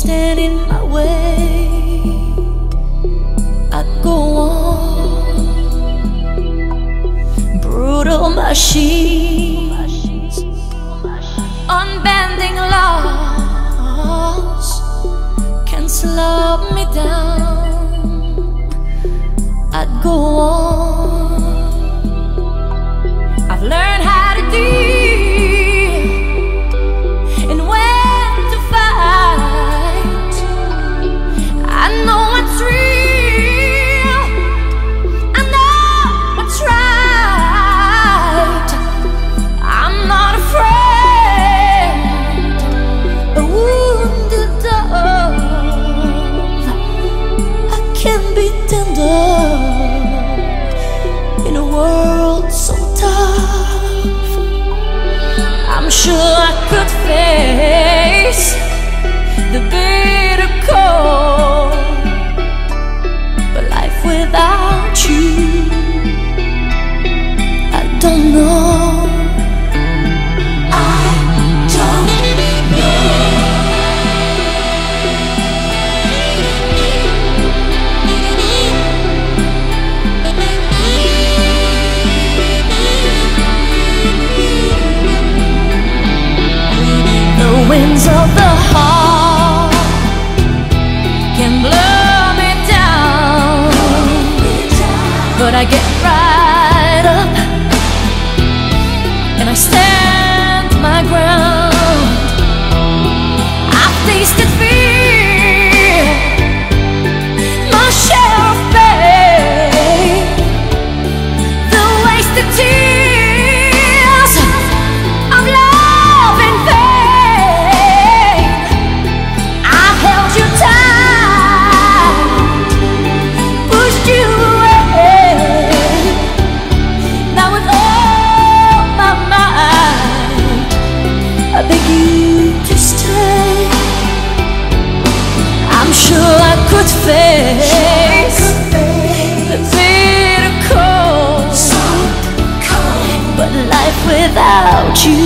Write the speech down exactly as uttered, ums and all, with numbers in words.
stand in my way, I go on. Brutal machines, unbending laws can slow me down. I'd go on. I've learned how to deal and when to fight. I know what's real, I know what's right. I'm not afraid, a wounded dove, I can be tender in a world so tough. I'm sure I could face the bitter cold, but life without you, I don't know. I don't know. The winds of the heart can blow me down, but I get right up and I stand my ground. I've tasted fear, my share of pain, the wasted tears of love in vain. I held you tight, pushed you away. Now with all my might, I beg you to stay. I'm sure I could face the bitter cold, but life without you,